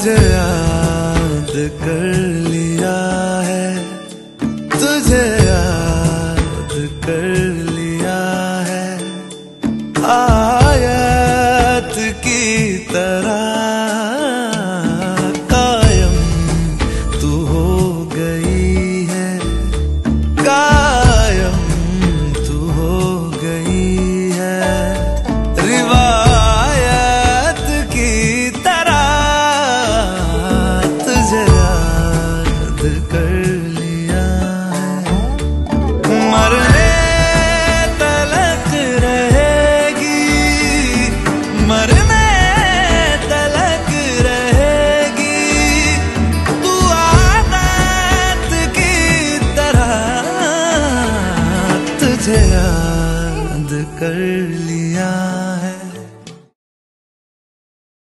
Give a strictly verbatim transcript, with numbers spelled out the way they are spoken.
तुझे याद कर लिया है, तुझे याद कर लिया है, आयत की तरह कायम तू हो गई है, कायम तू हो गई है, रिवायत की तरह तुझे याद कर लिया है। मरने तलक रहेगी, मरने तलक रहेगी तू आदत की तरह, तुझे याद कर लिया है।